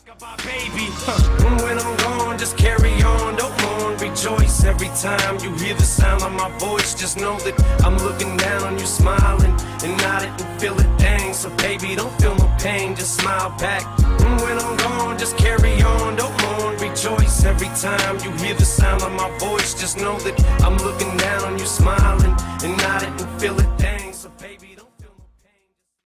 Baby, when I'm gone, just carry on, don't mourn, rejoice. Every time you hear the sound of my voice, just know that I'm looking down on you, smiling and nodding and feel it, dang. So baby, don't feel no pain, just smile back. When I'm gone, just carry on, don't mourn, rejoice. Every time you hear the sound of my voice, just know that I'm looking down on you, smiling and nodding and feel it, dang. So baby.